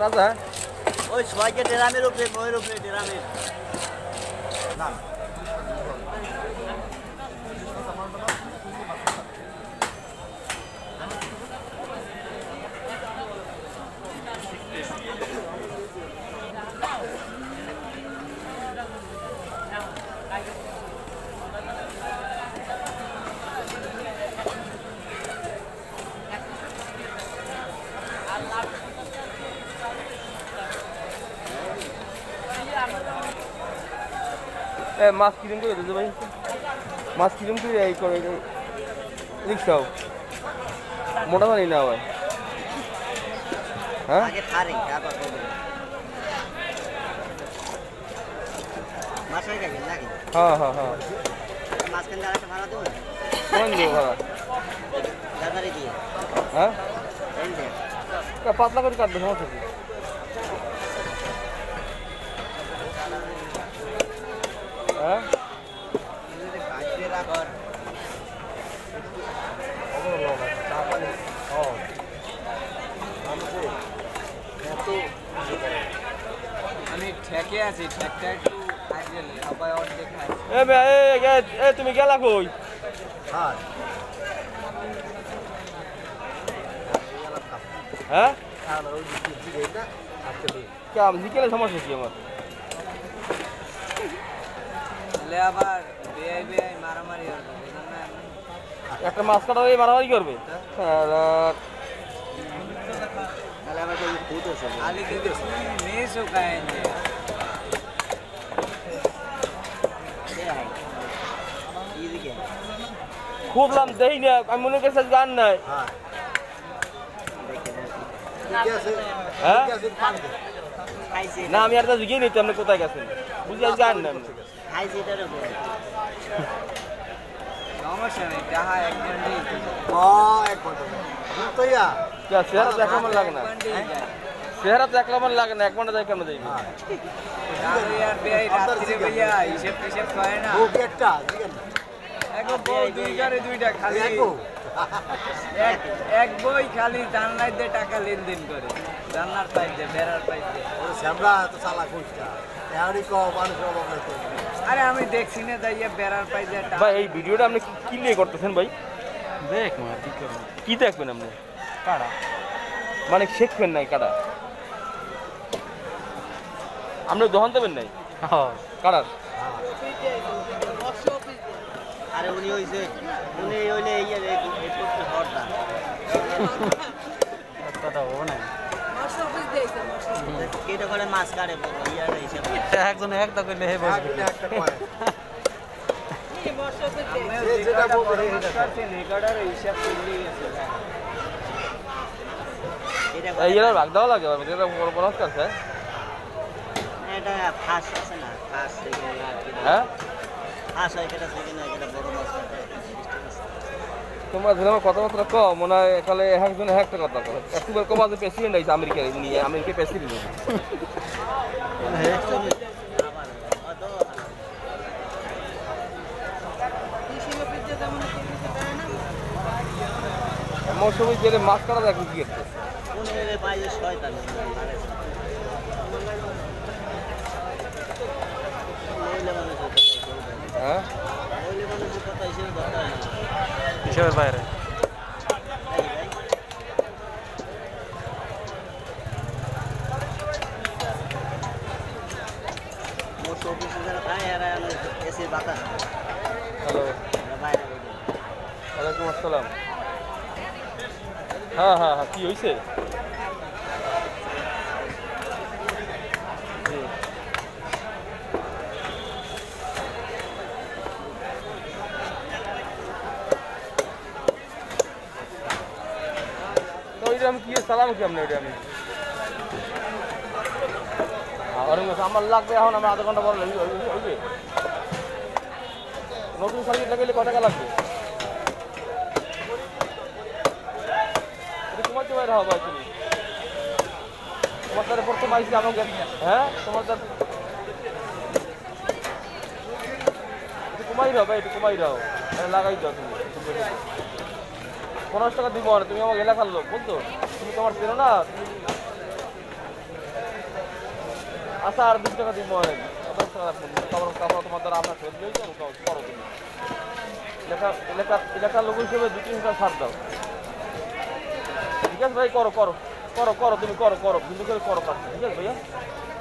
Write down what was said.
রাজা ওই সবাইকে ড্রামের উপরে বইয়ের উপরে ড্রামে না মাছ কিরম করে দিতে ভাই মাছ কিরম করে এই করে রিক্সাও মোটা জানি না ভাই হ্যাঁ আগে থারে তারপর করবে মাছ হয়ে গেছে নাকি হ্যাঁ হ্যাঁ হ্যাঁ মাছ কেন আরেকটা ভাড়া দেবো কোন দেবো ভাড়া গাদারি দিয়ে হ্যাঁ এই দে পাতলা করে কাটবে সমস্যা কি হ্যাঁ কাটতে রাখর আমি ঠেকে আছি ঠেকটা একটু সবাই অর্ধেক তুমি গেলা কই হ্যাঁ হ্যাঁ আর ওই দিকে না আজকে কে আমি বিকেলে সমস্যা কি আমার তাহলে আবার বেআই বেআই মারামারি হবে একটা মাছ কাটা হয়ে মারামারি করবে তাহলে আবার ওই ফুট আছে আলি দিদি মেসও খায়নি খুবলাম দেই না আমি মনে করছি গান নাই হ্যাঁ হ্যাঁ খাইছে না আমি আর তা জিজ্ঞেস নিতে আপনি কোথায় গেছেন বুঝি আজ গান না খাইছে এটার উপরে সমস্যা নেই যাহা একজন নেই এক ঘন্টা তো ইয়া চেহারা তো এক নম্বর লাগে না চেহারা তো এক নম্বর লাগে না এক ঘন্টা যাই কেন যাইবি আর বেআই রাত্রে ভাইয়া হিসেব টিসেব করে না একটা এখন বউ দুই ঘরে দুইটা খালি এক বই খালি জানলায় দিয়ে টাকা লেনদেন করে জানলার পাইপ দিয়ে বেড়ার পাইপ দিয়ে শ্যামরা তো চালা খুঁজটা এমনই কম মানুষের অভাব নাই তো আরে আমি দেখছি না যাইয়া বেড়ার পাইপ দিয়ে ভাই এই ভিডিওটা আপনি কি নিয়ে করতেছেন ভাই দেখ মা কি করবো কি দেখবেন আপনি কারা মানে শিখবেন নাই কাটা আপনি দহন দেবেন নাই কাটার আরে উনি হইছে উনি হইলে এই করতে হরটা কথা হবে না কেটে করে মাছ কাটে ইয়ার হিসাব একজনে একটা করলে হে বসবে একটা কয় যেটা বলতে রেকর্ডার হিসাব করলেই আছে এইগুলো ভাগ দেওয়া লাগে এটা বনস করছে এটা ফাঁস আছে না ফাঁস হ্যাঁ ফাঁস হয় কেটে সেখানে এটা বড় মাছ তোমরা যেরকম কথাবার্তা কম মনে হয় এখানে একজন একটা কথা কো একবার কমা যে প্রেসিডেন্ট হয়েছে আমেরিকার উনি আমেরিকার প্রেসিডেন্ট মৌসুমি গেলে মাছ কাটা দেখুন কি করতে হ্যাঁ হিসাবের বাইরে হ্যালো ওয়ালাইকুম আসসালাম হ্যাঁ হ্যাঁ হ্যাঁ কি হয়েছে তো ওইটা আমি কি সালাম কেমন ওইটা আমি আমার লাগবে এখন আমি আধা ঘন্টা পর হইবে নতুন সার্কিট লাগাইলে কত টাকা লাগবে এটা তোমার তো বাইরে হবে তুমি তোমার তার প্রথম আইসি আমাকে হ্যাঁ তোমার তার একটু কমাই দাও ভাই একটু কমাই দাও লাগাই দাও তুমি 50 টাকা দিব না তুমি আমার এলাকার লোক বলতো তুমি তোমার চেনো না আচ্ছা আর 2 টাকা দিন মনে রাখি আপনার টাকা রাখুন কারণ কাপড় তোমার দ্বারা আপনার ফেরত দিয়ে যাবো করো তুমি এলাকার লোক হিসেবে 2-3 টাকা ছাড় দাও ঠিক আছে ভাই করো তুমি করো বিন্দু করে করো কাজ ঠিক আছে ভাইয়া